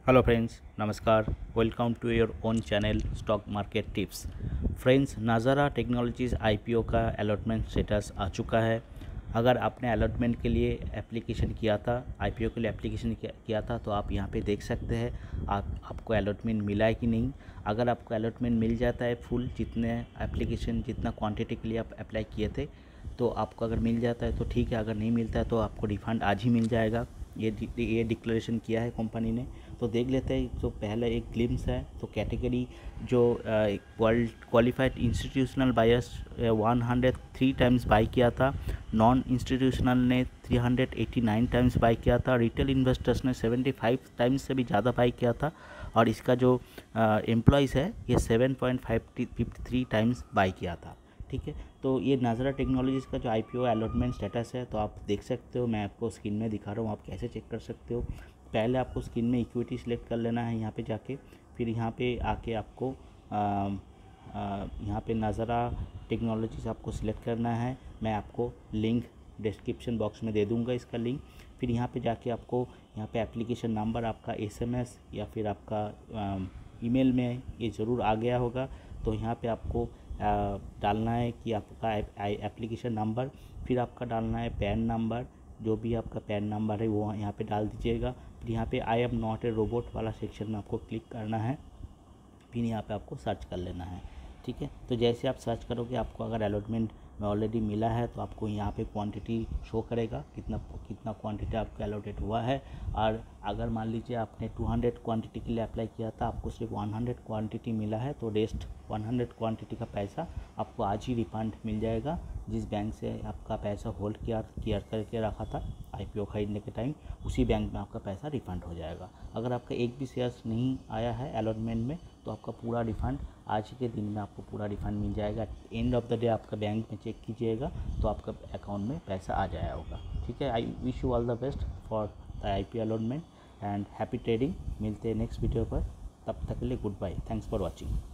Hello friends, नमस्कार। Welcome to your own channel stock market tips. Friends, Nazara technologies IPO का allotment status आ चुका है। अगर आपने अलॉटमेंट के लिए एप्लीकेशन किया था, आईपीओ के लिए एप्लीकेशन किया था, तो आप यहाँ पे देख सकते हैं आपको अलॉटमेंट मिला है कि नहीं। अगर आपको अलॉटमेंट मिल जाता है फुल, जितने एप्लीकेशन जितना क्वांटिटी के लिए आप अप्लाई किए थे, तो आपको अगर मिल जाता है तो ठीक है। अगर नहीं मिलता है तो आपको रिफ़ंड आज ही मिल जाएगा। ये डिक्लेरेशन किया है कंपनी ने। तो देख लेते हैं। तो पहले एक ग्लिम्स है। तो कैटेगरी जो qualified institutional buyers 103 times buy किया था, नॉन इंस्टीट्यूशनल ने 389 टाइम्स बाई किया था, रिटेल इन्वेस्टर्स ने 75 टाइम्स से भी ज़्यादा बाई किया था, और इसका जो एम्प्लॉयज़ है ये 7.53 टाइम्स बाई किया था। ठीक है। तो ये नाज़ारा टेक्नोलॉजीज़ का जो आईपीओ अलॉटमेंट स्टेटस है, तो आप देख सकते हो। मैं आपको स्क्रीन में दिखा रहा हूँ, आप कैसे चेक कर सकते हो। पहले आपको स्क्रीन में इक्विटी सिलेक्ट कर लेना है यहाँ पे जाके। फिर यहाँ पे आके आपको यहाँ पे नाज़ारा टेक्नोलॉजीज़ आपको सिलेक्ट करना है। मैं आपको लिंक डिस्क्रिप्शन बॉक्स में दे दूँगा इसका लिंक। फिर यहाँ पे जाके आपको यहाँ पे एप्लीकेशन नंबर, आपका एसएमएस या फिर आपका ईमेल में ये ज़रूर आ गया होगा। तो यहाँ पे आपको डालना है कि आपका एप्लीकेशन नंबर, फिर आपका डालना है पैन नंबर। जो भी आपका पैन नंबर है वो यहाँ पे डाल दीजिएगा। फिर यहाँ पे I am not a robot वाला सेक्शन में आपको क्लिक करना है। फिर यहाँ पे आपको सर्च कर लेना है। ठीक है। तो जैसे आप सर्च करोगे, आपको अगर अलॉटमेंट में ऑलरेडी मिला है तो आपको यहाँ पे क्वांटिटी शो करेगा, कितना क्वांटिटी आपका अलॉटेड हुआ है। और अगर मान लीजिए आपने 200 क्वांटिटी के लिए अप्लाई किया था, आपको सिर्फ 100 क्वांटिटी मिला है, तो रेस्ट 100 क्वांटिटी का पैसा आपको आज ही रिफंड मिल जाएगा। जिस बैंक से आपका पैसा होल्ड किया करके रखा था आईपीओ खरीदने के टाइम, उसी बैंक में आपका पैसा रिफ़ंड हो जाएगा। अगर आपका एक भी शेयर्स नहीं आया है अलॉटमेंट में, तो आपका पूरा रिफ़ंड आज के दिन में आपको पूरा रिफ़ंड मिल जाएगा। एंड ऑफ द डे आपका बैंक में चेक कीजिएगा तो आपका अकाउंट में पैसा आ जाया होगा। ठीक है। I wish you all the best for the IPO allotment and happy trading. मिलते हैं नेक्स्ट वीडियो पर। तब तक के लिए goodbye. Thanks for watching.